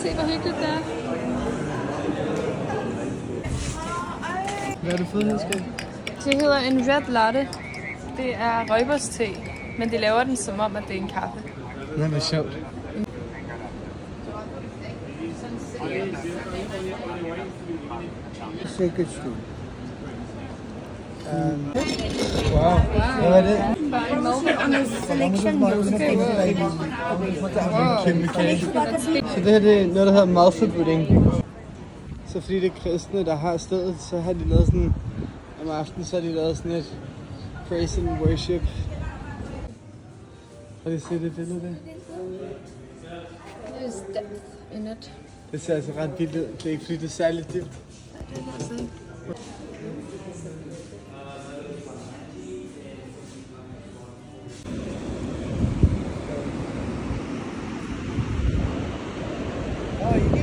Se, hvor hyggeligt det er. Hvad har du fået, Hyggelig? Det hedder en red latte. Det er røjbos-te, men de laver den som om, at det er en kaffe. Det er meget sjovt. Wow. Hvad er det? Så det her det er noget, der hedder mouthful-pudding. Så fordi det er kristne, der har stedet, så har de lavet sådan, om aftenen, så har de lavet sådan et praise and worship. Har du set det billede der? There's depth in it. Det ser altså ret vildt ud. Det er ikke fordi, det er særligt dybt. Det er sådan. Oh,